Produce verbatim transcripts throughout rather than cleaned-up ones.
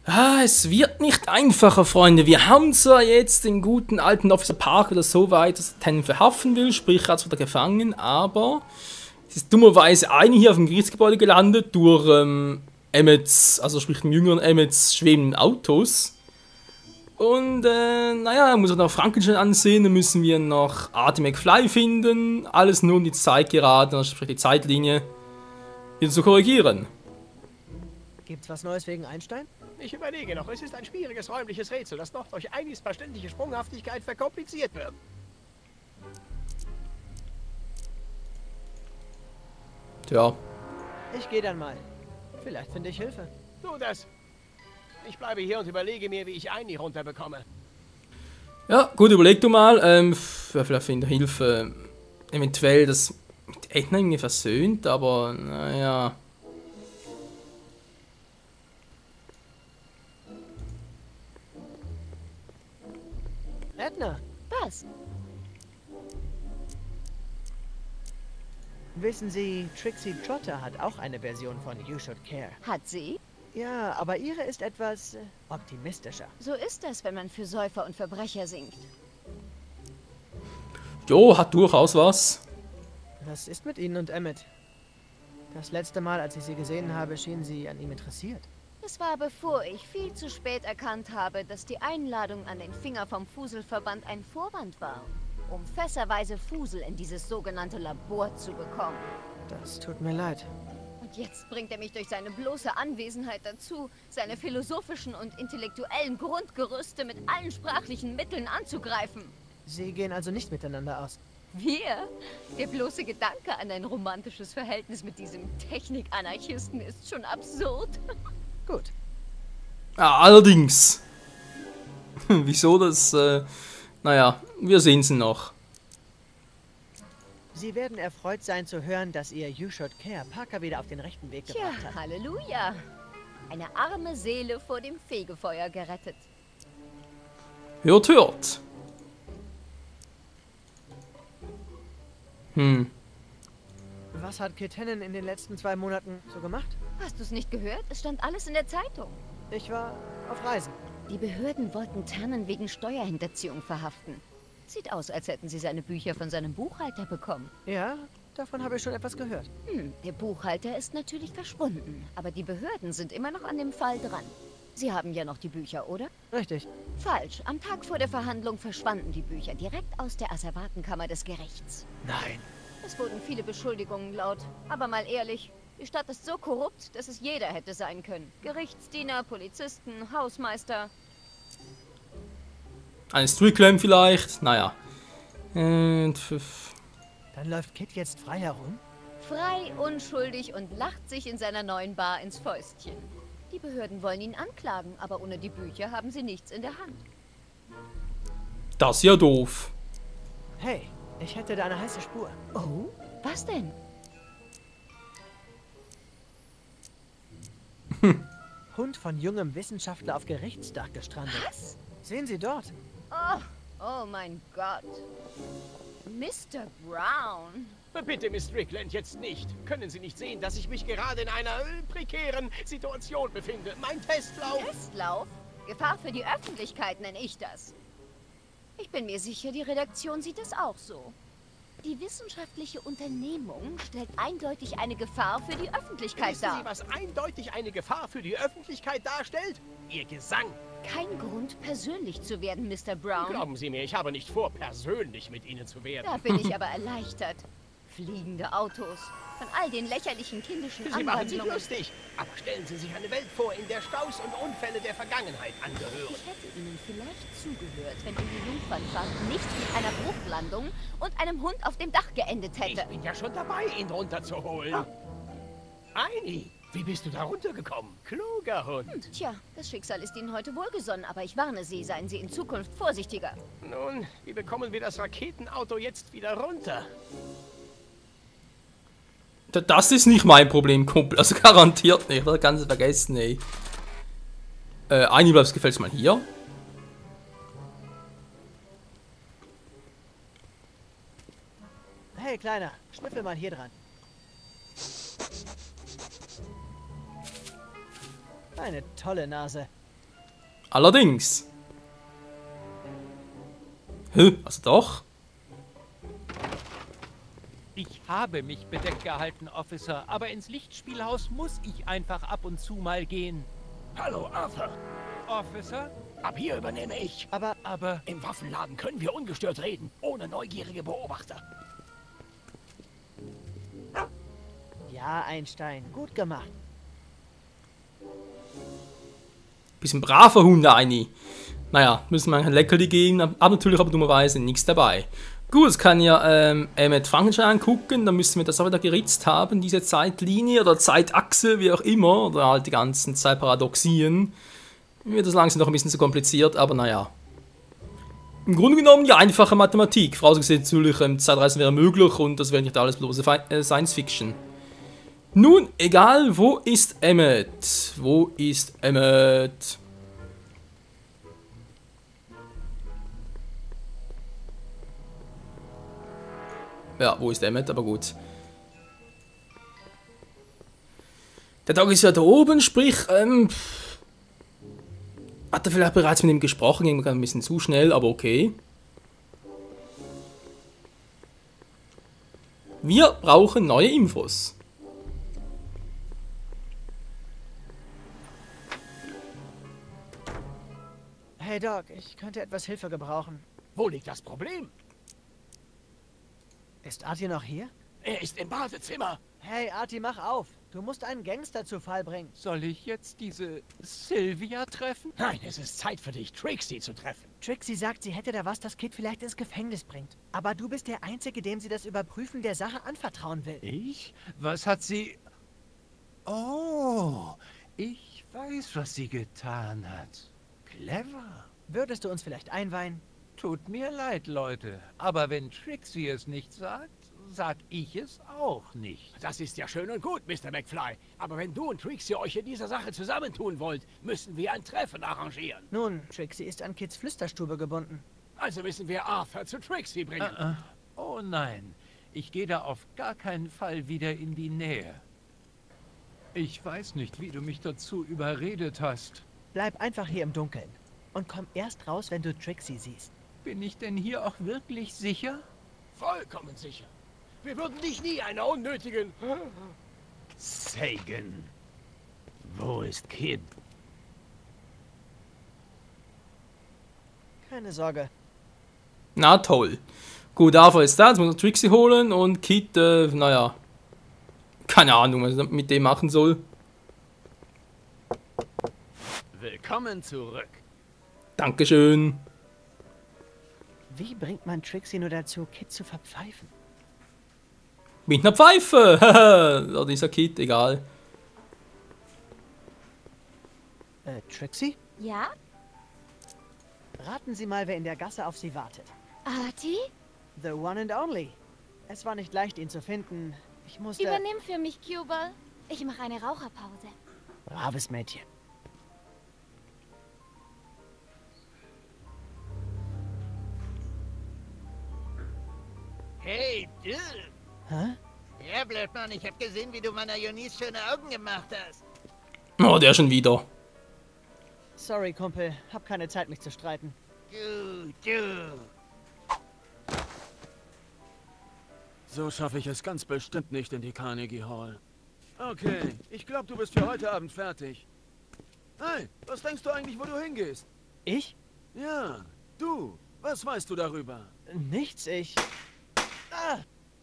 Ah, es wird nicht einfacher, Freunde. Wir haben zwar jetzt den guten alten Officer Parker oder so weit, dass er Tannen verhaften will, sprich, er hat wieder gefangen, aber es ist dummerweise eine hier auf dem Gerichtsgebäude gelandet durch ähm, Emmets, also sprich dem jüngeren Emmets schwebenden Autos. Und äh, naja, muss auch noch Frankenstein ansehen, dann müssen wir noch Artie McFly finden, alles nur um die Zeit gerade, also sprich die Zeitlinie, wieder zu korrigieren. Gibt's was Neues wegen Einstein? Ich überlege noch, es ist ein schwieriges räumliches Rätsel, das noch durch Einis verständliche Sprunghaftigkeit verkompliziert wird. Tja. Ich gehe dann mal. Vielleicht finde ich Hilfe. Tu das. Ich bleibe hier und überlege mir, wie ich Einie runterbekomme. Ja, gut, überleg du mal. Ähm, vielleicht finde ich Hilfe. Eventuell das mit Edna irgendwie versöhnt, aber naja. Edna, Was? wissen Sie, Trixie Trotter hat auch eine Version von You Should Care. Hat sie? Ja, aber ihre ist etwas äh, optimistischer. So ist das, wenn man für Säufer und Verbrecher singt. Jo, hat durchaus was. Was ist mit Ihnen und Emmett? Das letzte Mal, als ich Sie gesehen habe, schienen Sie an ihm interessiert. Das war bevor ich viel zu spät erkannt habe, dass die Einladung an den Finger vom Fuselverband ein Vorwand war, um fässerweise Fusel in dieses sogenannte Labor zu bekommen. Das tut mir leid. Und jetzt bringt er mich durch seine bloße Anwesenheit dazu, seine philosophischen und intellektuellen Grundgerüste mit allen sprachlichen Mitteln anzugreifen. Sie gehen also nicht miteinander aus. Wir? Der bloße Gedanke an ein romantisches Verhältnis mit diesem Technikanarchisten ist schon absurd. Gut. Ja, allerdings. Wieso das? Äh, naja, wir sehen sie noch. Sie werden erfreut sein zu hören, dass Ihr You Should Care Parker wieder auf den rechten Weg Tja, gebracht hat. Halleluja. Eine arme Seele vor dem Fegefeuer gerettet. Hört, hört. Hm. Was hat Kit Hannen in den letzten zwei Monaten so gemacht? Hast du es nicht gehört? Es stand alles in der Zeitung. Ich war auf Reisen. Die Behörden wollten Tannen wegen Steuerhinterziehung verhaften. Sieht aus, als hätten sie seine Bücher von seinem Buchhalter bekommen. Ja, davon habe ich schon etwas gehört. Hm, der Buchhalter ist natürlich verschwunden, aber die Behörden sind immer noch an dem Fall dran. Sie haben ja noch die Bücher, oder? Richtig. Falsch. Am Tag vor der Verhandlung verschwanden die Bücher direkt aus der Asservatenkammer des Gerichts. Nein. Es wurden viele Beschuldigungen laut. Aber mal ehrlich, die Stadt ist so korrupt, dass es jeder hätte sein können. Gerichtsdiener, Polizisten, Hausmeister. Ein Stricklamp vielleicht, naja. Und Dann läuft Kit jetzt frei herum? Frei, unschuldig und lacht sich in seiner neuen Bar ins Fäustchen. Die Behörden wollen ihn anklagen, aber ohne die Bücher haben sie nichts in der Hand. das ist ja doof. Hey, ich hätte da eine heiße Spur. Oh? Was denn? Hund von jungem Wissenschaftler auf Gerichtsdach gestrandet. Was? Sehen Sie dort. Oh, oh mein Gott. Mister Brown. Bitte, Miss Strickland, jetzt nicht. Können Sie nicht sehen, dass ich mich gerade in einer äh, prekären Situation befinde? Mein Testlauf... Testlauf? Gefahr für die Öffentlichkeit nenne ich das. Ich bin mir sicher, die Redaktion sieht es auch so. Die wissenschaftliche Unternehmung stellt eindeutig eine Gefahr für die Öffentlichkeit Wissen Sie, dar. was eindeutig eine Gefahr für die Öffentlichkeit darstellt? Ihr Gesang. Kein Grund, persönlich zu werden, Mister Brown. Glauben Sie mir, ich habe nicht vor, persönlich mit Ihnen zu werden. Da bin ich aber erleichtert. Fliegende Autos. Von all den lächerlichen kindischen Sie machen sich Anwandlungen. lustig. Aber stellen Sie sich eine Welt vor, in der Staus und Unfälle der Vergangenheit angehören. Ich hätte Ihnen vielleicht zugehört, wenn Ihre Jungfernfahrt nicht mit einer Bruchlandung und einem Hund auf dem Dach geendet Ich hätte. bin ja schon dabei, ihn runterzuholen. Einie, wie bist du da runtergekommen? Kluger Hund. Tja, das Schicksal ist Ihnen heute wohlgesonnen, aber ich warne Sie, seien Sie in Zukunft vorsichtiger. Nun, wie bekommen wir das Raketenauto jetzt wieder runter? Da- Das ist nicht mein Problem, Kumpel. Also garantiert nicht. Das kannst du vergessen, ey. Äh, Einie, bleibst gefällt's mal hier. Hey, Kleiner, schnüffel mal hier dran. Eine tolle Nase. Allerdings. Hä? Also doch? Ich habe mich bedeckt gehalten, Officer, aber ins Lichtspielhaus muss ich einfach ab und zu mal gehen. Hallo, Arthur. Officer? Ab hier übernehme ich. Aber Aber Im Waffenladen können wir ungestört reden, ohne neugierige Beobachter. ja, Einstein, gut gemacht. Bisschen braver Hund, Eini. Naja, müssen wir ein Leckerli geben, aber natürlich aber dummerweise nichts dabei. Gut, es kann ja ähm, Emmet Frankenstein angucken, dann müssen wir das auch wieder geritzt haben, diese Zeitlinie oder Zeitachse, wie auch immer, oder halt die ganzen Zeitparadoxien. Mir wird das langsam noch ein bisschen zu kompliziert, aber naja. Im Grunde genommen die einfache Mathematik. Vorausgesetzt natürlich, ähm, Zeitreisen wäre möglich und das wäre nicht alles bloße Fi äh, Science Fiction. Nun, egal, wo ist Emmet? Wo ist Emmet? Ja, wo ist Emmet? Aber gut. Der Tag ist ja da oben, sprich, ähm... hat er vielleicht bereits mit ihm gesprochen, ging mir ein bisschen zu schnell, aber okay. Wir brauchen neue Infos. Hey Doc, ich könnte etwas Hilfe gebrauchen. Wo liegt das Problem? Ist Artie noch hier? Er ist im Badezimmer. Hey Artie, mach auf. Du musst einen Gangster zu Fall bringen. soll ich jetzt diese Sylvia treffen? Nein, es ist Zeit für dich, Trixie zu treffen. Trixie sagt, sie hätte da was, das Kid vielleicht ins Gefängnis bringt. Aber du bist der Einzige, dem sie das Überprüfen der Sache anvertrauen will. Ich? Was hat sie... Oh, ich weiß, was sie getan hat. Clever. Würdest du uns vielleicht einweihen? Tut mir leid, Leute, aber wenn Trixie es nicht sagt, sag ich es auch nicht. Das ist ja schön und gut, Mister McFly. Aber wenn du und Trixie euch in dieser Sache zusammentun wollt, müssen wir ein Treffen arrangieren. Nun, Trixie ist an Kids Flüsterstube gebunden. Also müssen wir Arthur zu Trixie bringen. Äh, äh. Oh nein, ich gehe da auf gar keinen Fall wieder in die Nähe. Ich weiß nicht, wie du mich dazu überredet hast. Bleib einfach hier im Dunkeln. Und komm erst raus, wenn du Trixie siehst. Bin ich denn hier auch wirklich sicher? Vollkommen sicher. Wir würden dich nie einer unnötigen... Sagan. Wo ist Kid? Keine Sorge. Na toll. Gut, Arthur ist da, jetzt muss er Trixie holen und Kid, äh, naja. Keine Ahnung, was er mit dem machen soll. Willkommen zurück. Dankeschön. Wie bringt man Trixie nur dazu, Kid zu verpfeifen? Mit einer Pfeife. Oder dieser Kid, egal. Äh, Trixie? Ja? Raten Sie mal, wer in der Gasse auf Sie wartet. Artie? The one and only. Es war nicht leicht, ihn zu finden. Ich musste... Übernimm für mich, Cubal. Ich mache eine Raucherpause. Braves Mädchen. Hey, du! Hä? Ja, Blödmann, ich hab gesehen, wie du meiner Eunice schöne Augen gemacht hast. Oh, der schon wieder. Sorry, Kumpel. Hab keine Zeit, mich zu streiten. Du, du. So schaffe ich es ganz bestimmt nicht in die Carnegie Hall. Okay, ich glaube, du bist für heute Abend fertig. Hey, was denkst du eigentlich, wo du hingehst? Ich? Ja, du. Was weißt du darüber? Nichts, ich... Ah!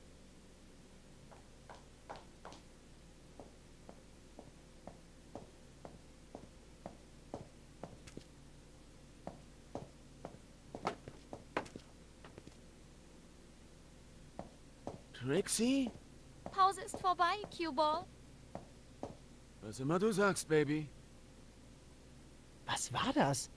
Trixie? Pause ist vorbei, Cubal. Was immer du sagst, Baby. Was war das?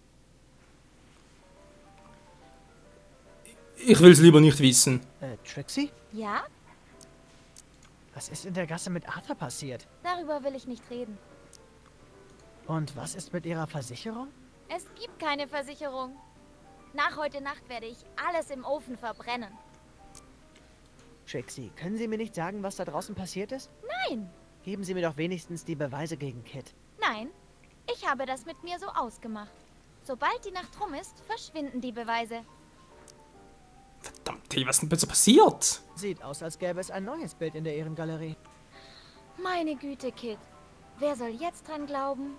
Ich will es lieber nicht wissen. Äh, Trixie? Ja? Was ist in der Gasse mit Arthur passiert? Darüber will ich nicht reden. Und was ist mit ihrer Versicherung? Es gibt keine Versicherung. Nach heute Nacht werde ich alles im Ofen verbrennen. Trixie, können Sie mir nicht sagen, was da draußen passiert ist? Nein, Geben Sie mir doch wenigstens die Beweise gegen Kid. nein. Ich habe das mit mir so ausgemacht. Sobald die Nacht rum ist, verschwinden die Beweise. Verdammt, hey, was ist denn bitte passiert? Sieht aus, als gäbe es ein neues Bild in der Ehrengalerie. Meine Güte, Kid. Wer soll jetzt dran glauben?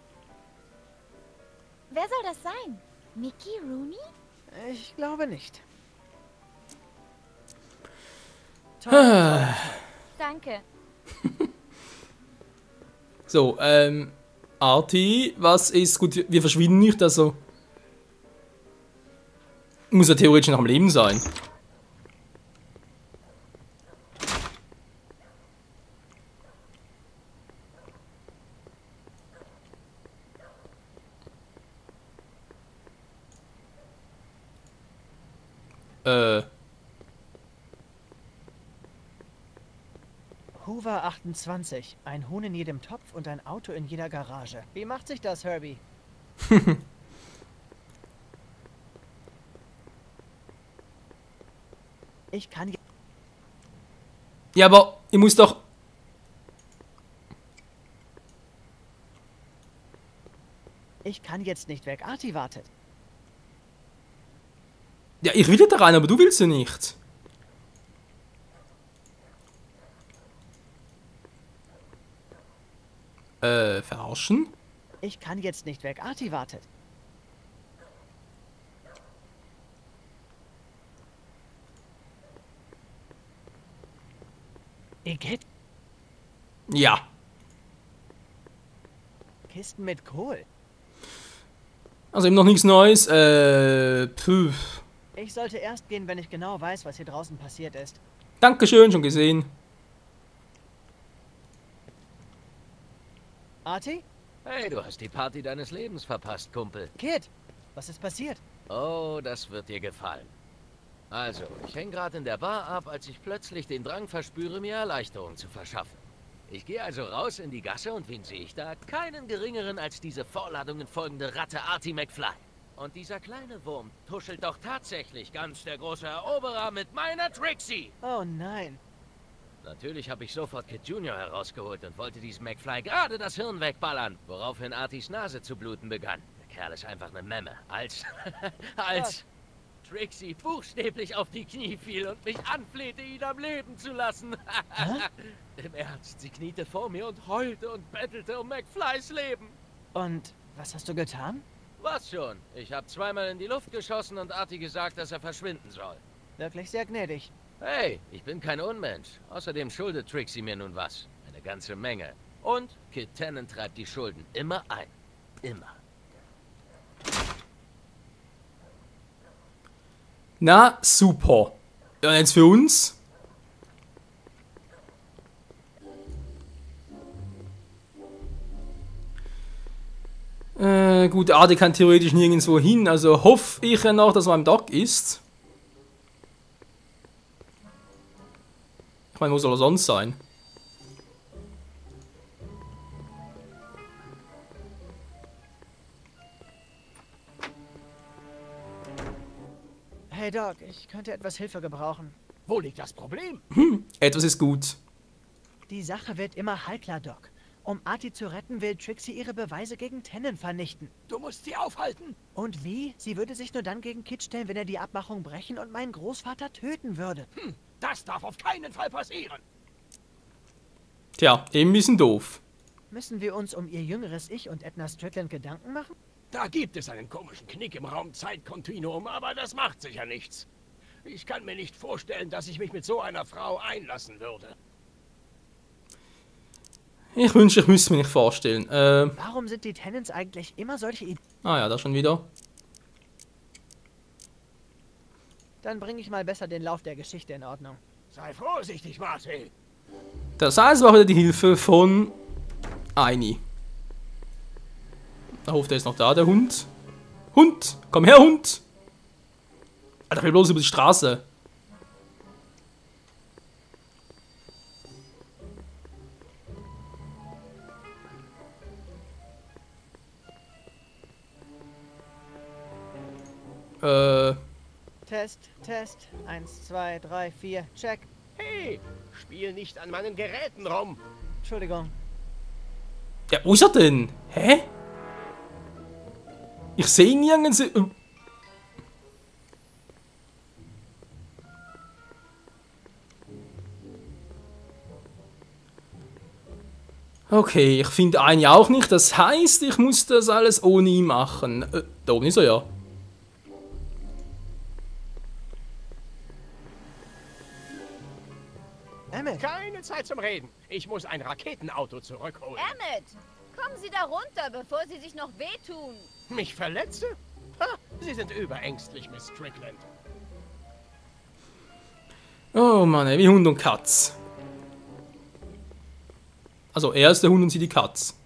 Wer soll das sein? Mickey Rooney? Ich glaube nicht. Danke. So, ähm, Artie, was ist gut? Wir verschwinden nicht, also. Muss ja theoretisch noch am Leben sein. Äh. Hoover achtundzwanzig. Ein Huhn in jedem Topf und ein Auto in jeder Garage. Wie macht sich das, Herbie? Ich kann... Ja, aber ich muss doch... Ich kann jetzt nicht weg. Artie wartet. Ja, ich will da rein, aber du willst ja nicht. Äh, verarschen? Ich kann jetzt nicht weg. Artie wartet. Igitt. Ja. Kisten mit Kohl. Also eben noch nichts Neues. Äh, puh. Ich sollte erst gehen, wenn ich genau weiß, was hier draußen passiert ist. Dankeschön, schon gesehen. Artie? Hey, du hast die Party deines Lebens verpasst, Kumpel. Kid, was ist passiert? Oh, das wird dir gefallen. Also, ich hänge gerade in der Bar ab, als ich plötzlich den Drang verspüre, mir Erleichterung zu verschaffen. Ich gehe also raus in die Gasse und wen sehe ich da? Keinen geringeren als diese Vorladungen folgende Ratte Artie McFly. Und dieser kleine Wurm tuschelt doch tatsächlich ganz der große Eroberer mit meiner Trixie. Oh nein. Natürlich habe ich sofort Kid Junior herausgeholt und wollte diesem McFly gerade das Hirn wegballern, woraufhin Arties Nase zu bluten begann. Der Kerl ist einfach eine Memme. Als... als... Trixie buchstäblich auf die Knie fiel und mich anflehte, ihn am Leben zu lassen. Im Ernst, sie kniete vor mir und heulte und bettelte um McFlys Leben. Und was hast du getan? Was schon? Ich habe zweimal in die Luft geschossen und Artie gesagt, dass er verschwinden soll. Wirklich sehr gnädig. Hey, ich bin kein Unmensch. Außerdem schuldet Trixie mir nun was. Eine ganze Menge. Und Kid Tennant treibt die Schulden immer ein. Immer. Na, super. Ja, jetzt für uns. Äh, gut, Artie kann theoretisch nirgendwo hin, also hoffe ich ja noch, dass er am Dock ist. Ich meine, wo soll er sonst sein? Hey Doc, ich könnte etwas Hilfe gebrauchen. Wo liegt das Problem? Hm, etwas ist gut. Die Sache wird immer heikler, Doc. Um Artie zu retten, will Trixie ihre Beweise gegen Tennant vernichten. Du musst sie aufhalten. Und wie? Sie würde sich nur dann gegen Kid stellen, wenn er die Abmachung brechen und meinen Großvater töten würde. Hm, das darf auf keinen Fall passieren. Tja, eben ein bisschen doof. Müssen wir uns um ihr jüngeres Ich und Edna Strickland Gedanken machen? Da gibt es einen komischen Knick im Raum-Zeit-Kontinuum, aber das macht sicher nichts. Ich kann mir nicht vorstellen, dass ich mich mit so einer Frau einlassen würde. Ich wünsche, ich müsste mir nicht vorstellen. Äh, Warum sind die Tennants eigentlich immer solche Ideen? ah ja, da schon wieder. Dann bringe ich mal besser den Lauf der Geschichte in Ordnung. Sei vorsichtig, Marty. Das heißt, war wieder die Hilfe von Aini. Da hofft er ist noch da, der Hund. Hund! Komm her, Hund! Alter, ich will bloß über die Straße. Äh. Test, Test. Eins, zwei, drei, vier, check. Hey, spiel nicht an meinen Geräten rum. Entschuldigung. Ja, wo ist er denn? Hä? Ich sehe nirgends... Okay, ich finde eine auch nicht. Das heißt, ich muss das alles ohne ihn machen. Äh, da oben ist er ja. Emmet, Keine Zeit zum Reden. Ich muss ein Raketenauto zurückholen. Emmet, kommen Sie da runter, bevor Sie sich noch wehtun. Mich verletze? Ha, Sie sind überängstlich, Miss Strickland. Oh Mann, ey, wie Hund und Katz. Also, er ist der Hund und sie die Katz.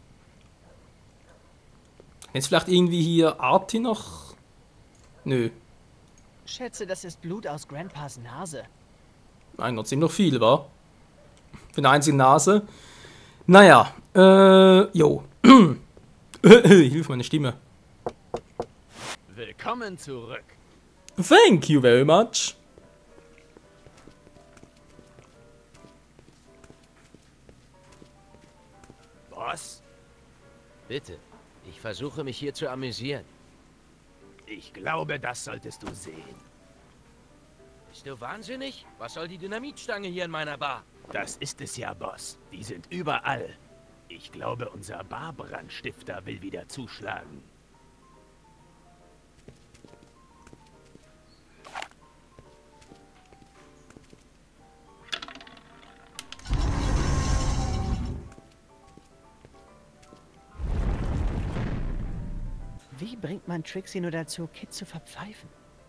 Jetzt vielleicht irgendwie hier Artie noch? Nö. schätze, das ist Blut aus Grandpas Nase. Nein, noch ziemlich viel, wa? Für eine einzige Nase. Naja, äh, jo. Hilf meine Stimme. Willkommen zurück. Thank you very much. Boss, Bitte, ich versuche mich hier zu amüsieren. ich glaube, das solltest du sehen. Bist du wahnsinnig? Was soll die Dynamitstange hier in meiner Bar? Das ist es ja, Boss. Die sind überall. Ich glaube, unser Barbrandstifter will wieder zuschlagen. Wie bringt man Trixie nur dazu, Kid zu verpfeifen?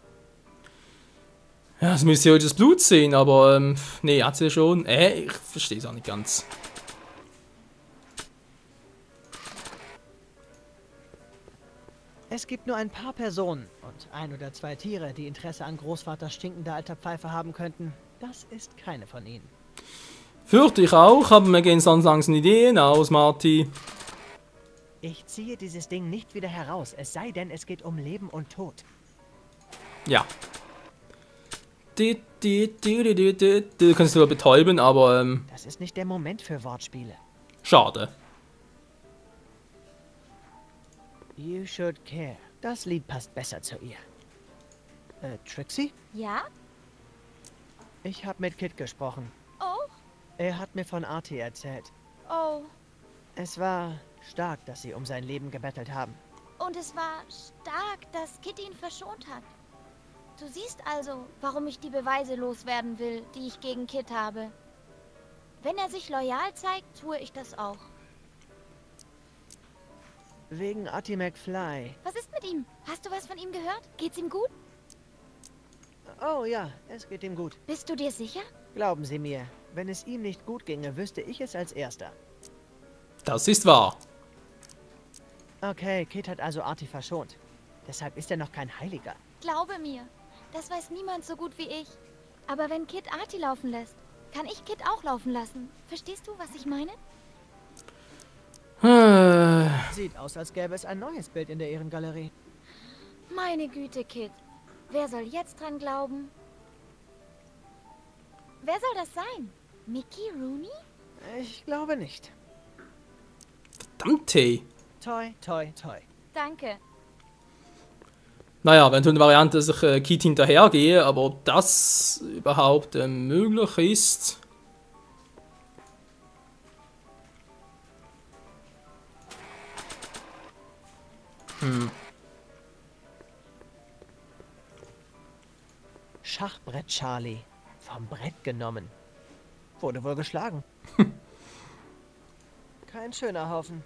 Ja, das müsste ja heute das Blut sehen, aber, ähm, nee, hat sie ja schon. Äh, ich verstehe es auch nicht ganz. Es gibt nur ein paar Personen und ein oder zwei Tiere, die Interesse an Großvaters stinkender alter Pfeife haben könnten. Das ist keine von ihnen. Fürchte ich auch, aber wir gehen sonst langsam Ideen aus, Marty. Ich ziehe dieses Ding nicht wieder heraus, es sei denn, es geht um Leben und Tod. Ja. Du, du, du, du, du, du. Du kannst nur betäuben, aber, ähm, Das ist nicht der Moment für Wortspiele. schade. You should care. Das Lied passt besser zu ihr. Äh, Trixie? Ja? Ich habe mit Kid gesprochen. Oh? Er hat mir von Artie erzählt. Oh. Es war stark, dass sie um sein Leben gebettelt haben. Und es war stark, dass Kid ihn verschont hat. Du siehst also, warum ich die Beweise loswerden will, die ich gegen Kid habe. Wenn er sich loyal zeigt, tue ich das auch. Wegen Artie McFly. Was ist mit ihm? Hast du was von ihm gehört? Geht's ihm gut? Oh ja, es geht ihm gut. Bist du dir sicher? Glauben Sie mir, wenn es ihm nicht gut ginge, wüsste ich es als Erster. Das ist wahr. Okay, Kid hat also Artie verschont. Deshalb ist er noch kein Heiliger. Glaube mir, das weiß niemand so gut wie ich. Aber wenn Kid Artie laufen lässt, kann ich Kid auch laufen lassen. Verstehst du, was ich meine? Äh, Sieht aus, als gäbe es ein neues Bild in der Ehrengalerie. Meine Güte, Kid. Wer soll jetzt dran glauben? Wer soll das sein? Mickey Rooney? Ich glaube nicht. verdammt, hey. Toi, toi, toi. Danke. Naja, eventuell eine Variante, dass ich äh, Kid hinterhergehe, aber ob das überhaupt äh, möglich ist. Hm. Schachbrett Charlie. Vom Brett genommen. Wurde wohl geschlagen. Kein schöner Haufen.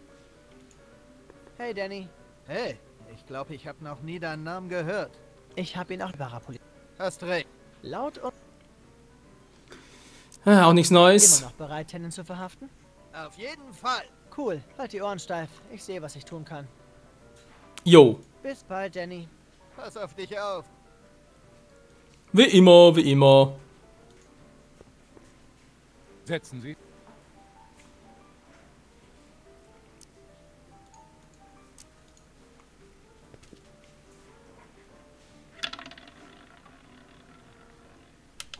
Hey, Danny. Hey, ich glaube, ich habe noch nie deinen Namen gehört. Ich habe ihn auch Parapoli. Hast recht. Laut und Äh, auch nichts Neues. immer noch bereit, Tennen zu verhaften? Auf jeden Fall. Cool. Halt die Ohren steif. Ich sehe, was ich tun kann. Jo. Bis bald, Danny. Pass auf dich auf. Wie immer, wie immer. Setzen Sie.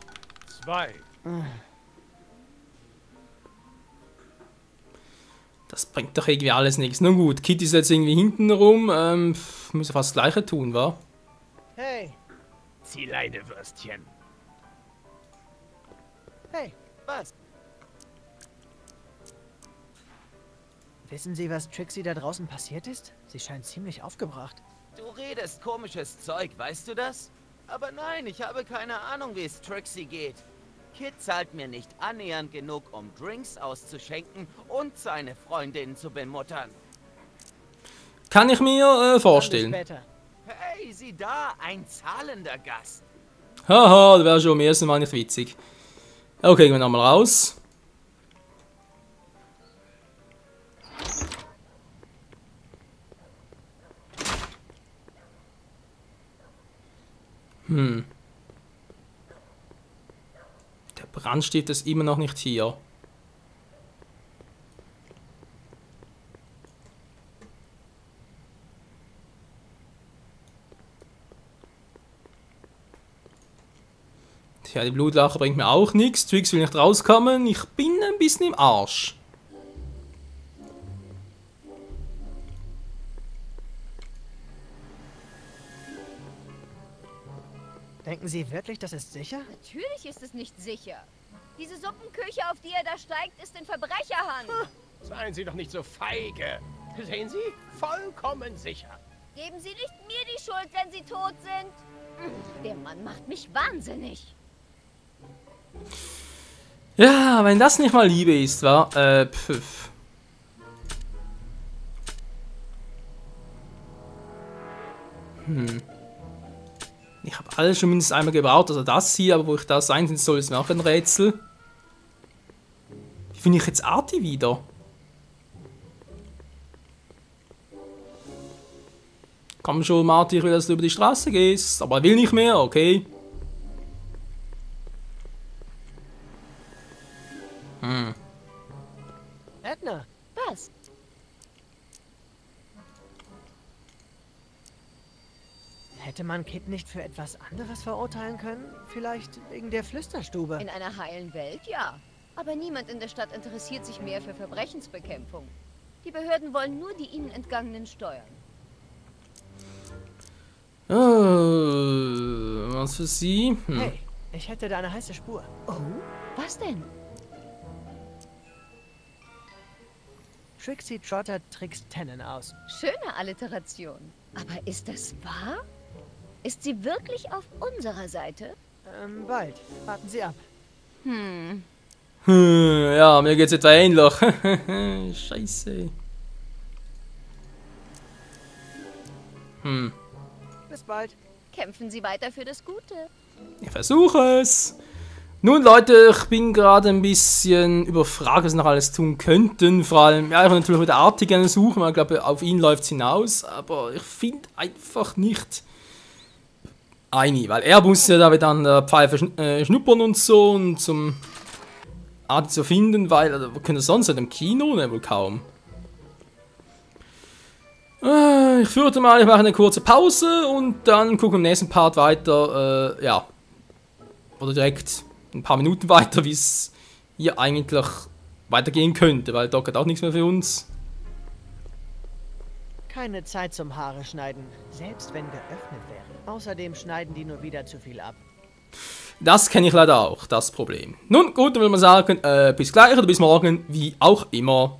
Zwei. Das Das bringt doch irgendwie alles nichts. Nun gut, Kitty ist jetzt irgendwie hinten rum. Ähm, muss ja fast das Gleiche tun, wa? Hey, Zieh Leine, Würstchen. hey, Was? wissen Sie, was Trixie da draußen passiert ist? Sie scheint ziemlich aufgebracht. Du redest komisches Zeug, weißt du das? Aber nein, ich habe keine Ahnung, wie es Trixie geht. Kid zahlt mir nicht annähernd genug, um Drinks auszuschenken und seine Freundinnen zu bemuttern. Kann ich mir äh, vorstellen. Dann bis später. Hey, sieh da, ein zahlender Gast. Haha, das wäre schon am ersten Mal nicht witzig. Okay, gehen wir nochmal raus. Hm. Der Brandstift ist immer noch nicht hier. Tja, die Blutlache bringt mir auch nichts. Twix will nicht rauskommen. Ich bin ein bisschen im Arsch. Denken Sie wirklich, das ist sicher? Natürlich ist es nicht sicher. Diese Suppenküche, auf die er da steigt, ist in Verbrecherhand. Seien Sie doch nicht so feige. Sehen Sie? Vollkommen sicher. Geben Sie nicht mir die Schuld, wenn Sie tot sind. Der Mann macht mich wahnsinnig. Ja, wenn das nicht mal Liebe ist, wa? Äh, pfiff. Hm. Ich habe alles schon mindestens einmal gebaut, also das hier, aber wo ich das einsetzen soll, ist mir auch ein Rätsel. Wie finde ich jetzt Arti wieder? Komm schon, Marty, ich will, dass du über die Straße gehst, aber er will nicht mehr, okay. Hm. Edna, Was? hätte man Kid nicht für etwas anderes verurteilen können? Vielleicht wegen der Flüsterstube? In einer heilen Welt, ja. Aber niemand in der Stadt interessiert sich mehr für Verbrechensbekämpfung. Die Behörden wollen nur die ihnen entgangenen Steuern. Oh, was für sie? Hm. Hey, ich hätte da eine heiße Spur. Oh, was denn? Trixie Trotter trickst Tannen aus. Schöne Alliteration. Aber ist das wahr? Ist sie wirklich auf unserer Seite? Ähm, bald. Warten Sie ab. Hm. Hm, ja, mir geht's etwa ähnlich. Scheiße. Hm. Bis bald. Kämpfen Sie weiter für das Gute. Ich versuche es. Nun Leute, ich bin gerade ein bisschen überfragt, was wir noch alles tun könnten. Vor allem, ja, ich will natürlich mit der Arti gerne suchen, weil ich glaube, auf ihn läuft es hinaus. Aber ich finde einfach nicht eine, weil er muss ja da wieder an der Pfeife schn äh, schnuppern und so, und zum Arti zu finden, weil, also, wo könnte er sonst sein? Im Kino? Ne, wohl kaum. Äh, ich fürchte mal, ich mache eine kurze Pause und dann gucke im nächsten Part weiter, äh, ja. Oder direkt ein paar Minuten weiter, wie es hier eigentlich weitergehen könnte, weil Doc hat auch nichts mehr für uns. Keine Zeit zum Haare schneiden, selbst wenn geöffnet wäre. Außerdem schneiden die nur wieder zu viel ab. Das kenne ich leider auch, das Problem. Nun gut, dann will man sagen, äh, bis gleich oder bis morgen, wie auch immer.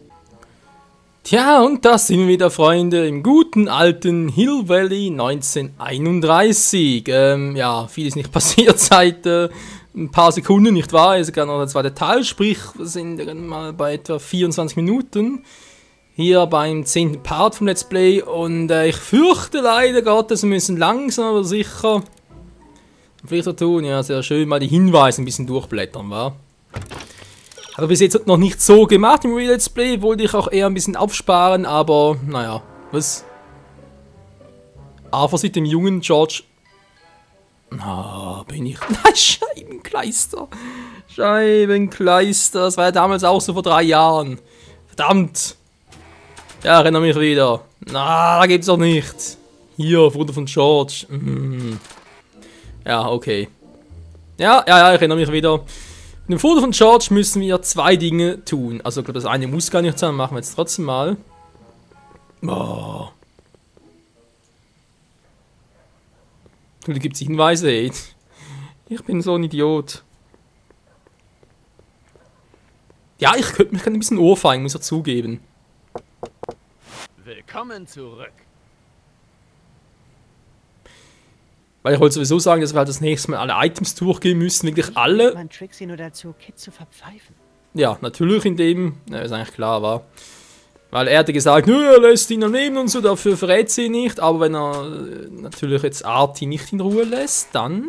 Tja, und da sind wir wieder, Freunde, im guten alten Hill Valley neunzehnhunderteinunddreißig. Ähm, ja, viel ist nicht passiert seit äh, ein paar Sekunden, nicht wahr? Es ist gerade noch der zweite Teil, sprich, wir sind mal bei etwa vierundzwanzig Minuten. Hier beim zehnten Part vom Let's Play. Und äh, ich fürchte leider Gottes, wir müssen langsam aber sicher vielleicht tun. Ja, sehr schön, mal die Hinweise ein bisschen durchblättern, wa? Habe bis jetzt noch nicht so gemacht im Real Let's Play, wollte ich auch eher ein bisschen aufsparen, aber naja, was? Arthur sieht dem jungen George. Na, bin ich. Nein, Scheibenkleister. Scheibenkleister. Das war ja damals auch so vor drei Jahren. Verdammt. Ja, erinnere mich wieder. Na, da gibt's doch nicht. Hier, Bruder von George. Mhm. Ja, okay. Ja, ja, ja, ich erinnere mich wieder. In dem Foto von George müssen wir zwei Dinge tun. Also, ich glaube, das eine muss gar nicht sein, machen wir jetzt trotzdem mal. Oh. Da gibt es Hinweise, ey. Ich bin so ein Idiot. Ja, ich könnte mich ein bisschen ohrfeigen, muss ich zugeben. Willkommen zurück. Weil ich wollte sowieso sagen, dass wir halt das nächste Mal alle Items durchgehen müssen, wirklich alle. Man Trixie nur dazu, Kit zu verpfeifen. Ja, natürlich in dem, ja, ist eigentlich klar, war. Weil er hatte gesagt, nö, er lässt ihn am Leben und so, dafür verrät sie ihn nicht. Aber wenn er äh, natürlich jetzt Artie nicht in Ruhe lässt, dann...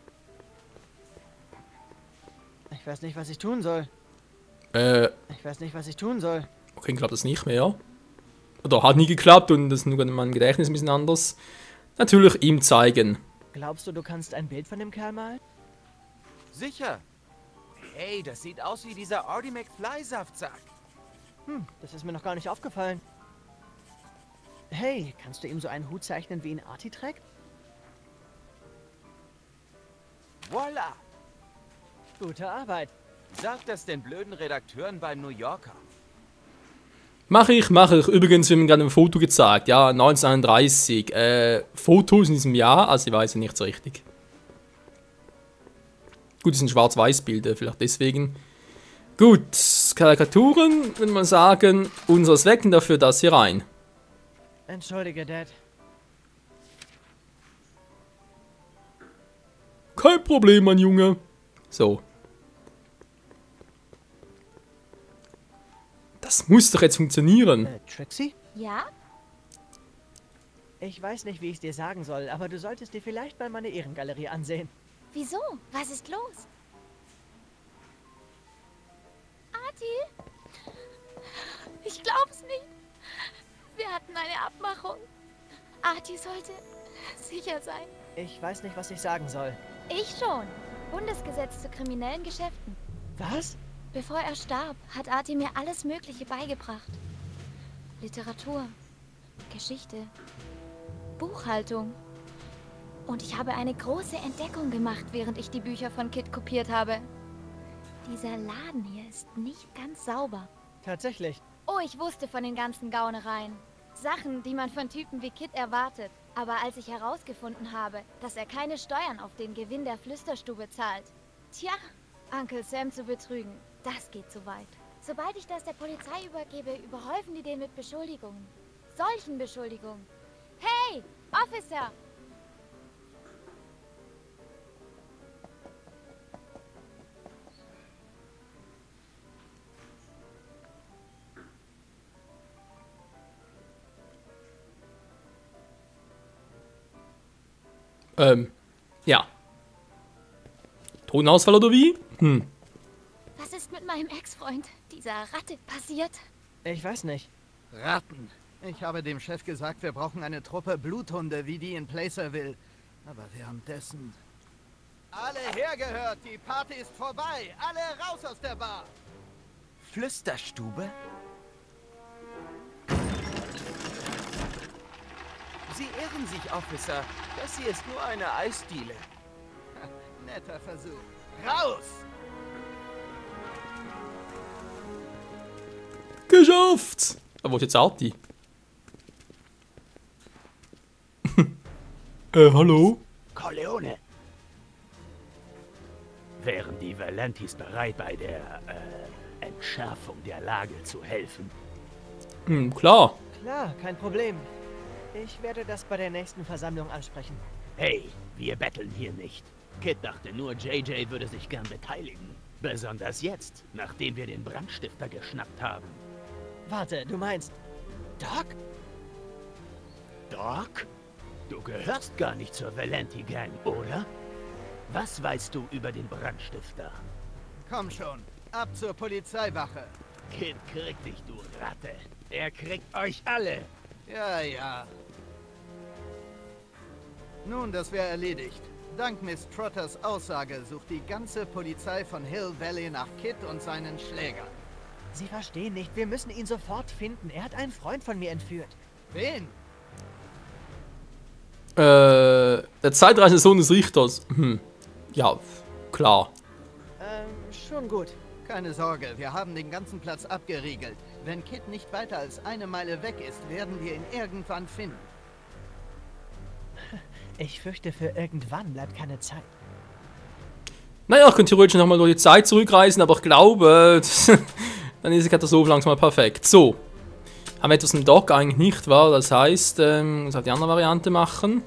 Ich weiß nicht, was ich tun soll. Äh, Ich weiß nicht, was ich tun soll. okay, klappt das nicht mehr. Oder hat nie geklappt und das ist nur mein Gedächtnis ein bisschen anders. Natürlich ihm zeigen. Glaubst du, du kannst ein Bild von dem Kerl malen? Sicher. Hey, das sieht aus wie dieser Artie McFly-Saftsack. Hm, das ist mir noch gar nicht aufgefallen. Hey, kannst du ihm so einen Hut zeichnen, wie ihn Artie trägt? Voila! Gute Arbeit. Sag das den blöden Redakteuren beim New Yorker. Mach ich, mach ich. Übrigens, wir haben gerade ein Foto gezeigt. Ja, neunzehnhunderteinunddreißig. Äh, Fotos in diesem Jahr, also ich weiß ja nicht so richtig. Gut, das sind Schwarz-Weiß-Bilder, vielleicht deswegen. Gut, Karikaturen, würde man sagen, unseres Wecken dafür das hier rein. Entschuldige, Dad. Kein Problem, mein Junge. So. Das muss doch jetzt funktionieren. Äh, Trixie? Ja? Ich weiß nicht, wie ich es dir sagen soll, aber du solltest dir vielleicht mal meine Ehrengalerie ansehen. Wieso? Was ist los? Artie? Ich glaub's nicht. Wir hatten eine Abmachung. Artie sollte sicher sein. Ich weiß nicht, was ich sagen soll. Ich schon. Bundesgesetz zu kriminellen Geschäften. Was? Bevor er starb, hat Artie mir alles Mögliche beigebracht. Literatur, Geschichte, Buchhaltung. Und ich habe eine große Entdeckung gemacht, während ich die Bücher von Kit kopiert habe. Dieser Laden hier ist nicht ganz sauber. Tatsächlich. Oh, ich wusste von den ganzen Gaunereien. Sachen, die man von Typen wie Kit erwartet. Aber als ich herausgefunden habe, dass er keine Steuern auf den Gewinn der Flüsterstube zahlt. Tja, Uncle Sam zu betrügen, das geht zu weit. Sobald ich das der Polizei übergebe, überhäufen die den mit Beschuldigungen. Solchen Beschuldigungen. Hey, Officer! Ähm, ja. Tonausfall oder wie? Hm. Was ist mit meinem Ex-Freund, dieser Ratte, passiert? Ich weiß nicht. Ratten. Ich habe dem Chef gesagt, wir brauchen eine Truppe Bluthunde, wie die in Placerville. Aber währenddessen... Alle hergehört, die Party ist vorbei. Alle raus aus der Bar. Flüsterstube? Sie irren sich, Officer. Das hier ist nur eine Eisdiele. Netter Versuch. Raus! Geschafft! Aber wo ist jetzt Artie? äh, hallo? Corleone. Wären die Valentis bereit, bei der äh, Entschärfung der Lage zu helfen? Hm, klar. Klar, kein Problem. Ich werde das bei der nächsten Versammlung ansprechen. Hey, wir betteln hier nicht. Kit dachte nur, J J würde sich gern beteiligen. Besonders jetzt, nachdem wir den Brandstifter geschnappt haben. Warte, du meinst... Doc? Doc? Du gehörst gar nicht zur Valenti Gang, oder? Was weißt du über den Brandstifter? Komm schon, ab zur Polizeiwache. Kit kriegt dich, du Ratte. Er kriegt euch alle. Ja, ja. Nun, das wäre erledigt. Dank Miss Trotters Aussage sucht die ganze Polizei von Hill Valley nach Kit und seinen Schlägern. Sie verstehen nicht, wir müssen ihn sofort finden. Er hat einen Freund von mir entführt. Wen? Äh, der zeitreisende Sohn des Richters. Hm. Ja, klar. Ähm, Schon gut. Keine Sorge, wir haben den ganzen Platz abgeriegelt. Wenn Kit nicht weiter als eine Meile weg ist, werden wir ihn irgendwann finden. Ich fürchte, für irgendwann bleibt keine Zeit. Naja, ich könnte theoretisch nochmal durch die Zeit zurückreisen, aber ich glaube, dann ist die Katastrophe langsam mal perfekt. So. Haben wir etwas im Dock eigentlich nicht, wahr? Das heißt, ähm, was hat die andere Variante machen?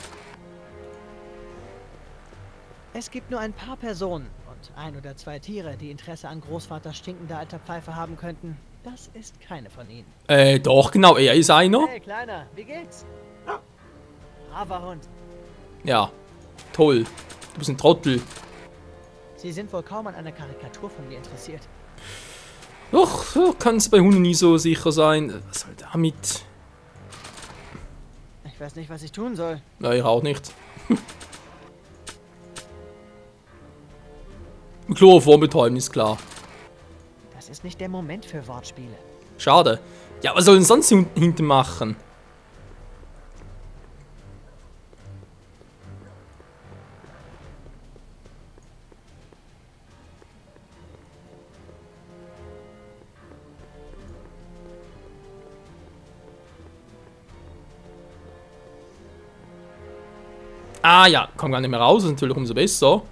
Es gibt nur ein paar Personen und ein oder zwei Tiere, die Interesse an Großvaters stinkender alter Pfeife haben könnten. Das ist keine von ihnen. Äh, doch, genau, er ist einer. Hey, Kleiner, wie geht's? Braver Hund. Ja, toll. Du bist ein Trottel. Sie sind wohl kaum an einer Karikatur von mir interessiert. Doch, ja, kannst bei Hunden nie so sicher sein. Was soll damit? Ich weiß nicht, was ich tun soll. Ja, ich auch nicht. Chloroform betäuben, ist klar. Das ist nicht der Moment für Wortspiele. Schade. Ja, was soll denn sonst hinten machen? Ah ja, komm gar nicht mehr raus, ist natürlich umso besser.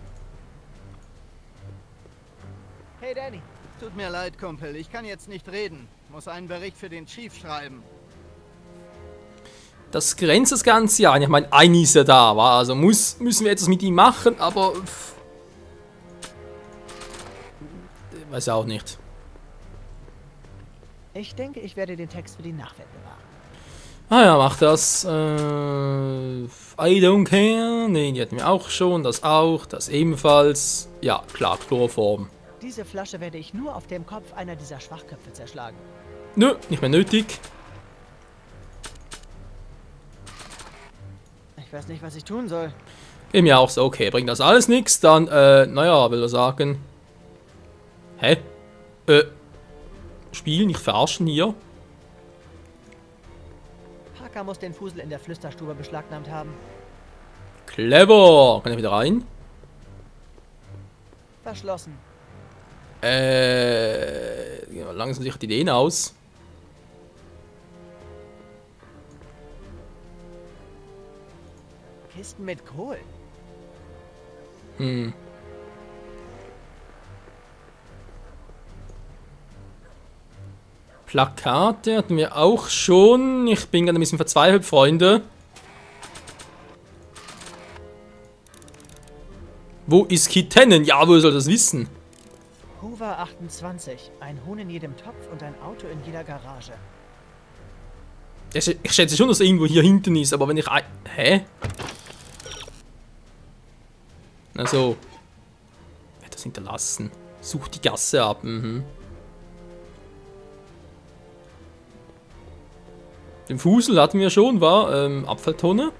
Hey Danny. Tut mir leid, Kumpel, ich kann jetzt nicht reden. Muss einen Bericht für den Chief schreiben. Das grenzt das Ganze ja an. Ich meine, ein ist ja da, war. Also muss, müssen wir etwas mit ihm machen, aber... Pff, weiß auch nicht. Ich denke, ich werde den Text für die Nachwelt bewahren. Ah ja, mach das. Äh, I don't care. Ne, die hatten wir auch schon. Das auch. Das ebenfalls. Ja, klar, Chloroform. Diese Flasche werde ich nur auf dem Kopf einer dieser Schwachköpfe zerschlagen. Nö, nicht mehr nötig. Ich weiß nicht, was ich tun soll. Eben ja auch so. Okay, bringt das alles nichts. Dann, äh, naja, will er sagen. Hä? Äh, Spiel, nicht verarschen hier. Parker muss den Fusel in der Flüsterstube beschlagnahmt haben. Clever. Kann ich wieder rein? Verschlossen. Äh, ja, langsam sich die Ideen aus. Kisten mit Kohl. Hm. Plakate hatten wir auch schon. Ich bin gerade ein bisschen verzweifelt, Freunde. Wo ist Kit Tannen? Ja, woher soll das wissen? Hoover achtundzwanzig. Ein Huhn in jedem Topf und ein Auto in jeder Garage. Ich schätze schon, dass er irgendwo hier hinten ist, aber wenn ich... ein... Hä? Also... Etwas hinterlassen. Such die Gasse ab. Mhm. Den Fusel hatten wir schon, war ähm, Abfalltonne.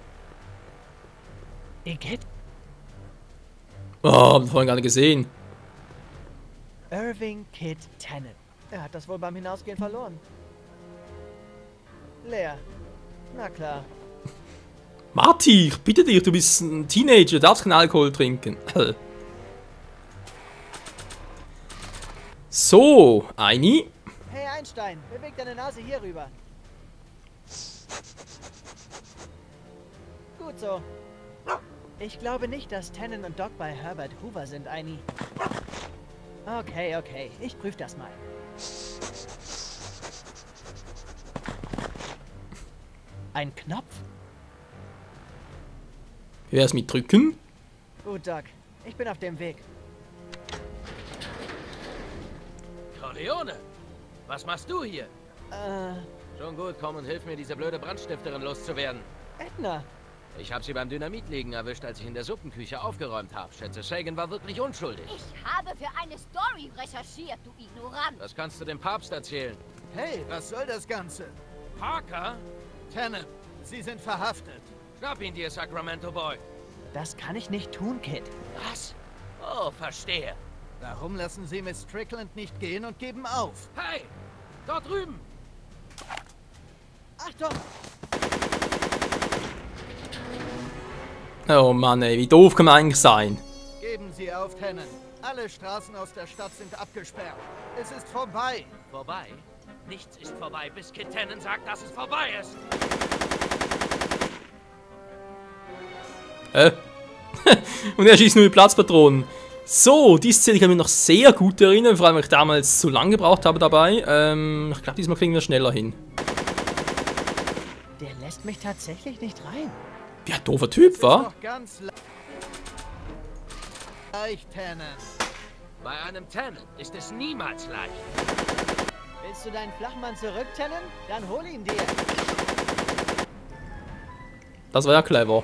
Igitt. Oh, hab ich vorhin gar nicht gesehen. Irving Kit Tannen. Er hat das wohl beim Hinausgehen verloren. Leer. Na klar. Marty, ich bitte dich, du bist ein Teenager, du darfst keinen Alkohol trinken. So, Eini. Hey Einstein, beweg deine Nase hier rüber. Gut so. Ich glaube nicht, dass Tannen und Doc bei Herbert Hoover sind, Eini. Okay, okay, ich prüfe das mal. Ein Knopf? Wie wär's mit drücken? Gut, Doc. Ich bin auf dem Weg. Corleone, was machst du hier? Äh... Schon gut, komm und hilf mir, diese blöde Brandstifterin loszuwerden. Edna! Ich habe sie beim Dynamitlegen erwischt, als ich in der Suppenküche aufgeräumt habe. Schätze, Sagan war wirklich unschuldig. Ich habe für eine Story recherchiert, du Ignorant. Das kannst du dem Papst erzählen. Hey, was soll das Ganze? Parker? Tannen, Sie sind verhaftet. Schnapp ihn dir, Sacramento Boy. Das kann ich nicht tun, Kid. Was? Oh, verstehe. Warum lassen Sie Miss Strickland nicht gehen und geben auf? Hey, dort drüben. Achtung! Oh Mann, ey, wie doof kann man eigentlich sein? Geben Sie auf, Tannen. Alle Straßen aus der Stadt sind abgesperrt. Es ist vorbei. Vorbei? Nichts ist vorbei, bis Kid Tannen sagt, dass es vorbei ist. Äh. Und er schießt nur mit Platzpatronen. So, die Szene kann ich mich noch sehr gut erinnern, vor allem weil ich damals zu lange gebraucht habe dabei. Ähm, ich glaube, diesmal kriegen wir schneller hin. Der lässt mich tatsächlich nicht rein. Wie ein doofer Typ war. Ganz leicht, Tannen. Bei einem Tannen ist es niemals leicht. Willst du deinen Flachmann zurück, Tannen? Dann hol ihn dir. Das war ja clever.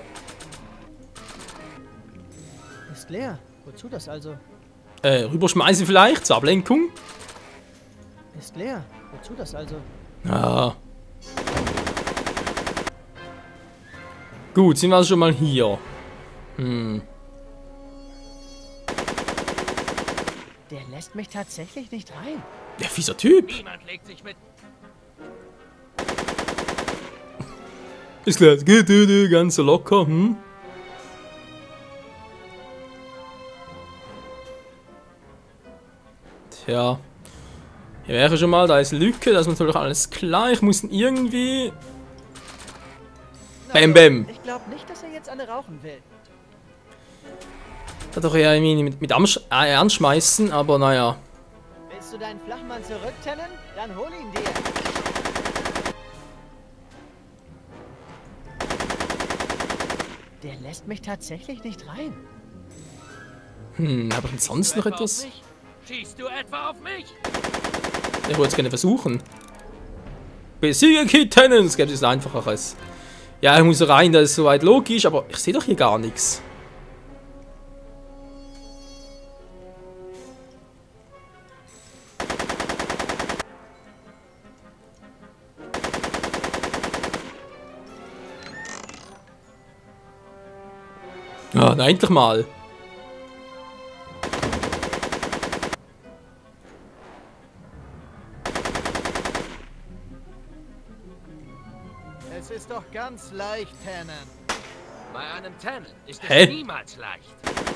Ist leer. Wozu das also? Äh, rüberschmeißen vielleicht, zur Ablenkung. Ist leer. Wozu das also? Ja. Gut, sind wir also schon mal hier. Hm. Der lässt mich tatsächlich nicht rein. Der fieser Typ. Niemand legt sich mit. Ist klar, geht äh, ganz so locker, hm? Tja. Hier wäre schon mal, da ist Lücke, das ist natürlich alles klar. Ich muss ihn irgendwie. Bam, bam. Ich glaube nicht, dass er jetzt eine rauchen will. Da doch eher irgendwie mit, mit Amsch äh, anschmeißen, aber naja. Willst du deinen Flachmann zurück, Tannen? Dann hol ihn dir. Der lässt mich tatsächlich nicht rein. Hm, habe ich denn sonst noch etwas? Schießt du etwa auf mich? Ich wollte es gerne versuchen. Besiege Kid Tannen, es gäbe es einfacheres. Ja, ich muss rein, das ist soweit logisch, aber ich sehe doch hier gar nichts. Ja, na endlich mal. Es ist doch ganz leicht, Tannen. Bei einem Tannen ist es Hä? niemals leicht.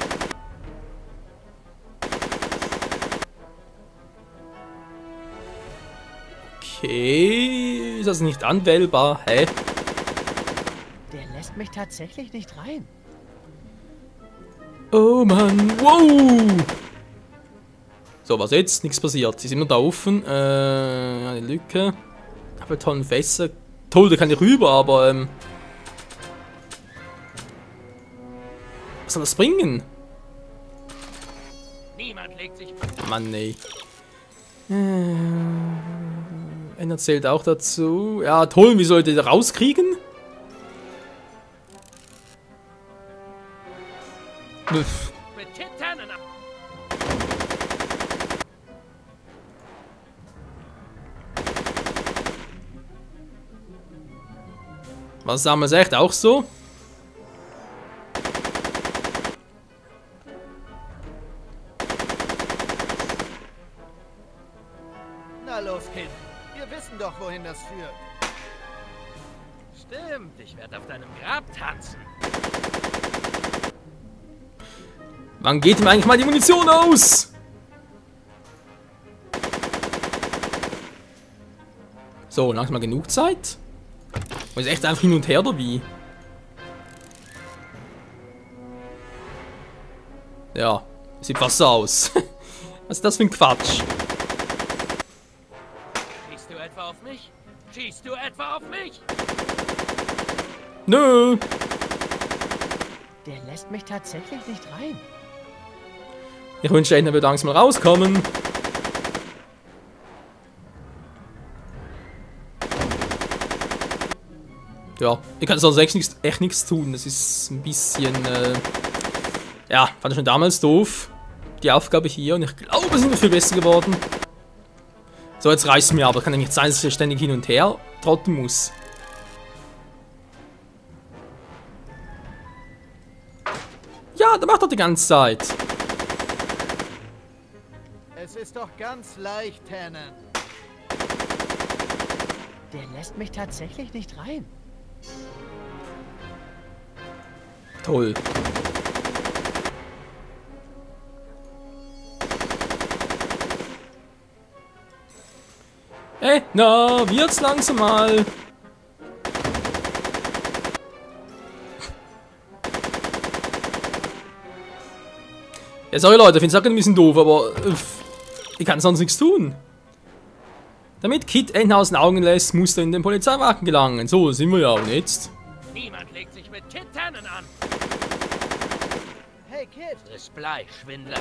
Okay, ist das nicht anwählbar? Hä? Der lässt mich tatsächlich nicht rein. Oh Mann, wow! So, was jetzt? Nichts passiert. Sie sind nur da offen. Äh, eine Lücke. Aber tollen Fässer. Toll, da kann ich rüber, aber ähm. Was soll das bringen? Niemand legt sich. Mann, nee. Äh, er erzählt auch dazu. Ja, toll, wie soll ich den rauskriegen? Uff. Mit Kid Tannen ab. Was sagen wir echt auch so? Na los, Kind. Wir wissen doch, wohin das führt. Stimmt, ich werde auf deinem Grab tanzen. Wann geht ihm eigentlich mal die Munition aus? So, langsam mal genug Zeit. Und ist echt einfach hin und her, oder wie? Ja, sieht fast so aus. Was ist das für ein Quatsch? Schießt du etwa auf mich? Schießt du etwa auf mich? Nö. Der lässt mich tatsächlich nicht rein. Ich wünschte, er würde langsam mal rauskommen. Ja, ich kann sonst echt nichts, echt nichts tun. Das ist ein bisschen, äh, ja, fand ich schon damals doof. Die Aufgabe hier und ich glaube, es sind viel besser geworden. So, jetzt reicht es mir aber. Kann ja nicht sein, dass ich ständig hin und her trotten muss. Ja, der macht doch die ganze Zeit. Es ist doch ganz leicht, Tannen. Der lässt mich tatsächlich nicht rein. Toll. Ey, na, wird's langsam mal. Ja, sorry Leute, ich finde es auch ein bisschen doof, aber äh, ich kann sonst nichts tun. Damit Kit N aus den Augen lässt, muss er in den Polizeiwagen gelangen. So, sind wir ja auch jetzt. Niemand legt sich mit Kit Tannen an. Hey, Kid! Friss Blei, Schwindler.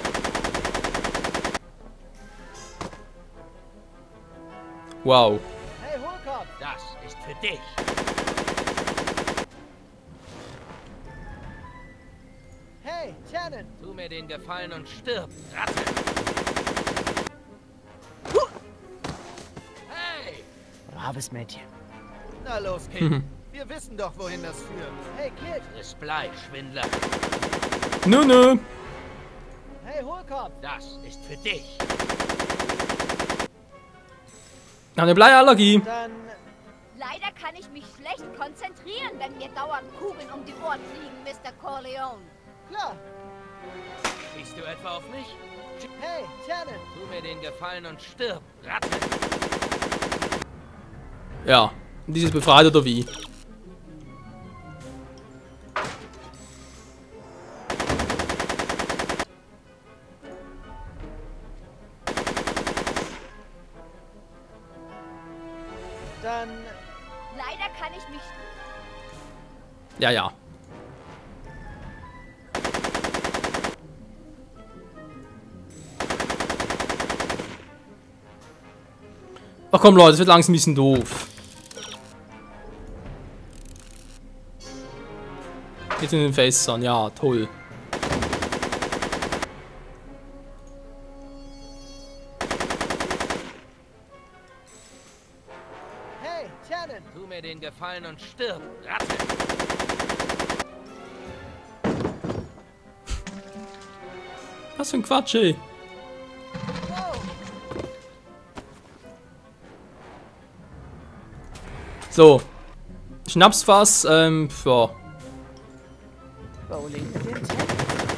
Wow. Hey, Hohlkopf! Das ist für dich. Hey, Tannen! Tu mir den Gefallen und stirb, Ratte. Hey! Braves Mädchen. Na los, Kid. Wir wissen doch, wohin das führt. Hey, Kid! Friss Blei, Schwindler. Nö, nö. Hey, Hohlkopf! Das ist für dich. Eine Bleiallergie. Dann... Leider kann ich mich schlecht konzentrieren, wenn mir dauernd Kugeln um die Ohren fliegen, Mister Corleone. Klar! Siehst du etwa auf mich? Hey, Tannen! Tu mir den Gefallen und stirb, Ratte. Ja. Und dieses befreit oder wie? Dann... Leider kann ich mich... Ja, ja. Ach komm Leute, es wird langsam ein bisschen doof. Jetzt in den Fässern, ja, toll. Hey, Tannen! Tu mir den Gefallen und stirb, Ratte. Was für ein Quatsch, ey. So. Schnapsfass, ähm, ja. Bowling mit dem Tannen.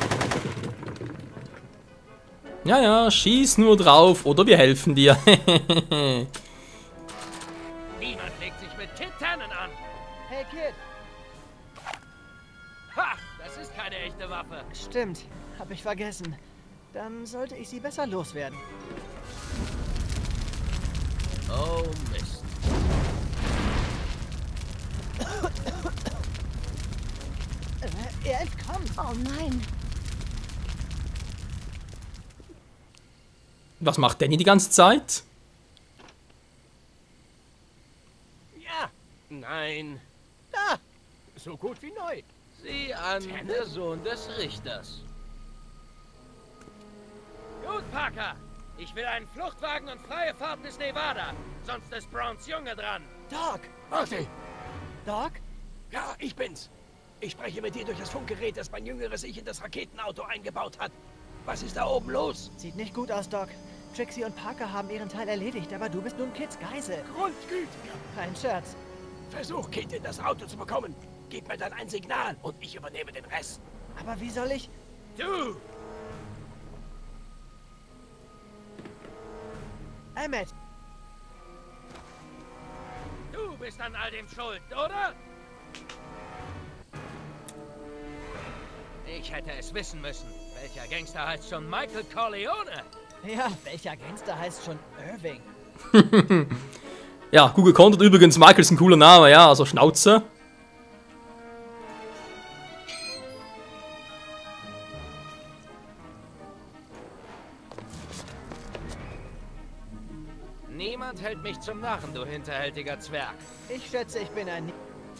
Ja, ja, schieß nur drauf oder wir helfen dir. Niemand legt sich mit Kit Tannen an. Hey, Kid! Ha! Das ist keine echte Waffe. Stimmt, hab ich vergessen. Dann sollte ich sie besser loswerden. Oh Mist. Äh, er entkommt! Oh nein. Was macht Danny die ganze Zeit? Ja. Nein. Da! So gut wie neu. Sieh an, der Sohn des Richters. Gut, Parker. Ich will einen Fluchtwagen und freie Fahrt bis Nevada. Sonst ist Browns Junge dran. Doc! Marty! Doc? Ja, ich bin's. Ich spreche mit dir durch das Funkgerät, das mein jüngeres Ich in das Raketenauto eingebaut hat. Was ist da oben los? Sieht nicht gut aus, Doc. Trixie und Parker haben ihren Teil erledigt, aber du bist nun Kids Geisel. Grundgütiger. Kein Scherz. Versuch, Kid in das Auto zu bekommen. Gib mir dann ein Signal und ich übernehme den Rest. Aber wie soll ich... Du! Emmett! Du bist an all dem schuld, oder? Ich hätte es wissen müssen. Welcher Gangster heißt schon Michael Corleone? Ja, welcher Gangster heißt schon Irving? Ja, gut gekontert. Übrigens, Michael ist ein cooler Name, ja, also Schnauze. Niemand hält mich zum Narren, du hinterhältiger Zwerg. Ich schätze, ich bin ein...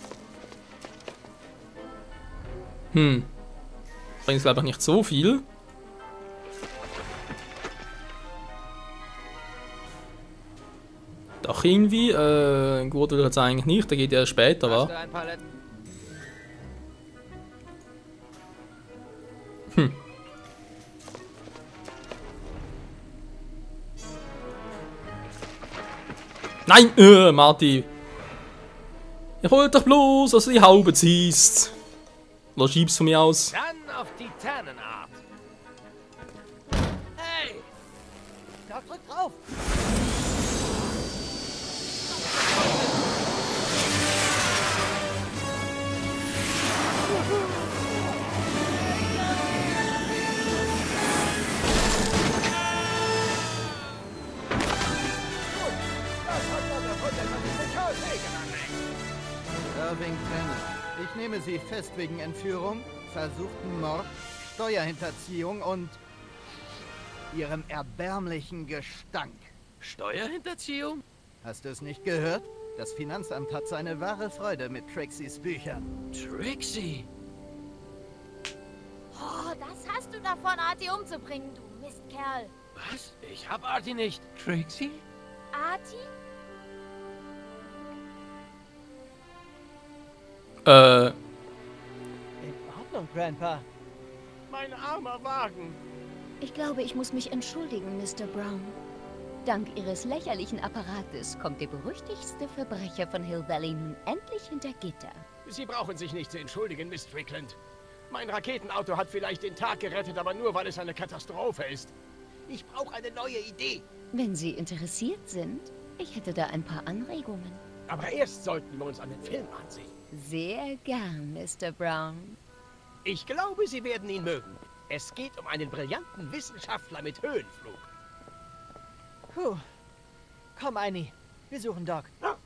Hm. Bringt glaube ich nicht so viel. Doch irgendwie, äh, gut oder jetzt eigentlich nicht, der geht ja später, Hast du wa? ein paar Let Hm. Nein, äh, Marty. Ich wollte doch bloß, dass du die Haube ziehst. Oder schiebst von mir aus. Dann auf die Tannenart. Hey! Doc, drück drauf! Irving Tanner. Ich nehme Sie fest wegen Entführung, versuchten Mord, Steuerhinterziehung und Ihrem erbärmlichen Gestank. Steuerhinterziehung? Hast du es nicht gehört? Das Finanzamt hat seine wahre Freude mit Trixys Büchern. Trixie? Oh, das hast du davon, Artie umzubringen, du Mistkerl. Was? Ich hab Artie nicht. Trixie? Artie? Äh. In Ordnung, Grandpa. Mein armer Wagen. Ich glaube, ich muss mich entschuldigen, Mister Brown. Dank Ihres lächerlichen Apparates kommt der berüchtigste Verbrecher von Hill Valley nun endlich hinter Gitter. Sie brauchen sich nicht zu entschuldigen, Miss Strickland. Mein Raketenauto hat vielleicht den Tag gerettet, aber nur, weil es eine Katastrophe ist. Ich brauche eine neue Idee. Wenn Sie interessiert sind, ich hätte da ein paar Anregungen. Aber erst sollten wir uns einen Film ansehen. Sehr gern, Mister Brown. Ich glaube, Sie werden ihn mögen. Es geht um einen brillanten Wissenschaftler mit Höhenflug. Puh. Komm, Annie. Wir suchen Doc.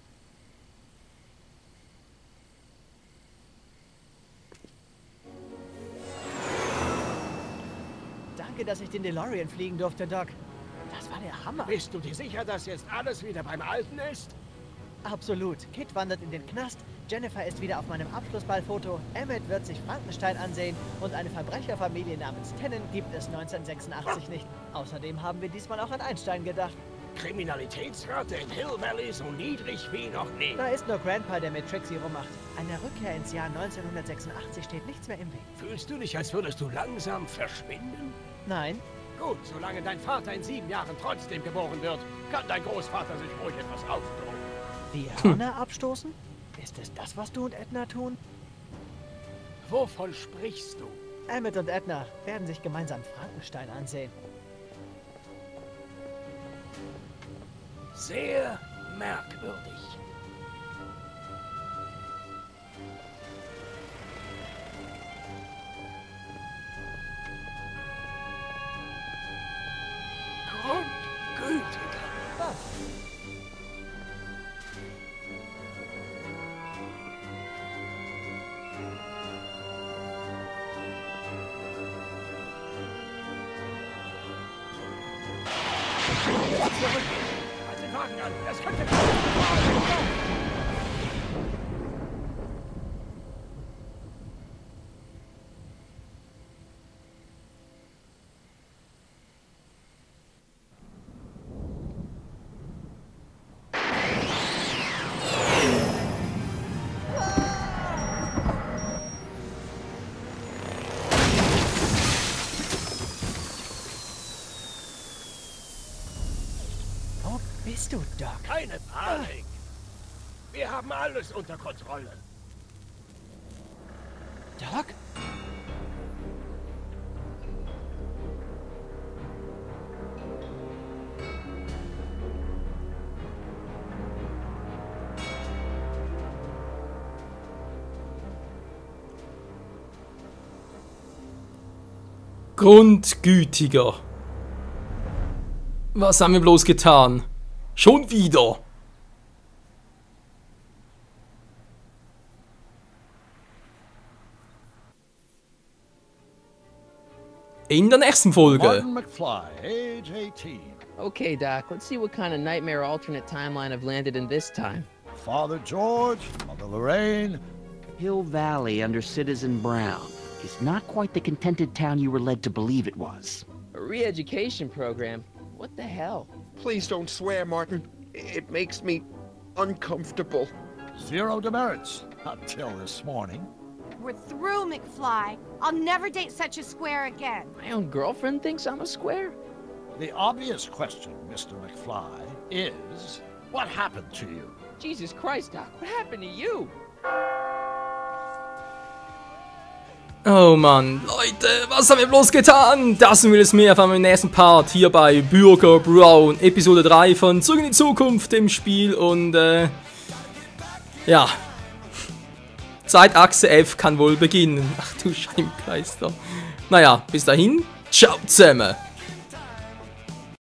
Danke, dass ich den DeLorean fliegen durfte, Doc. Das war der Hammer. Bist du dir sicher, dass jetzt alles wieder beim Alten ist? Absolut. Kid wandert in den Knast, Jennifer ist wieder auf meinem Abschlussballfoto, Emmett wird sich Frankenstein ansehen und eine Verbrecherfamilie namens Tannen gibt es neunzehnhundertsechsundachtzig nicht. Außerdem haben wir diesmal auch an Einstein gedacht. Kriminalitätsrate in Hill Valley so niedrig wie noch nie. Da ist nur Grandpa, der mit Trixie rummacht. Einer Rückkehr ins Jahr neunzehnhundertsechsundachtzig steht nichts mehr im Weg. Fühlst du dich, als würdest du langsam verschwinden? Nein. Gut, solange dein Vater in sieben Jahren trotzdem geboren wird, kann dein Großvater sich ruhig etwas ausdrucken. Die Hörner abstoßen? Ist es das, was du und Edna tun? Wovon sprichst du? Emmett und Edna werden sich gemeinsam Frankenstein ansehen. Sehr merkwürdig. Grundgütiger. Was? Halt den Wagen an! Das könnte... Bist du, Doc? Keine Panik. Wir haben alles unter Kontrolle. Doc? Grundgütiger. Was haben wir bloß getan? Schon wieder. In der nächsten Folge. Martin McFly, age eighteen. Okay, Doc, let's see what kind of nightmare alternate timeline I've landed in this time. Father George, Mother Lorraine. Hill Valley under Citizen Brown is not quite the contented town you were led to believe it was. A re-education program? What the hell? Please don't swear, Martin. It makes me uncomfortable. Zero demerits, until this morning. We're through, McFly. I'll never date such a square again. My own girlfriend thinks I'm a square? The obvious question, Mister McFly, is, what happened to you? Jesus Christ, Doc, what happened to you? Oh Mann, Leute, was haben wir bloß getan? Das und vieles mehr erfahren wir im nächsten Part hier bei Bürger Brown, Episode drei von Zurück in die Zukunft im Spiel und äh, ja, Zeitachse F kann wohl beginnen. Ach du Scheibenkleister. Naja, bis dahin, ciao zusammen.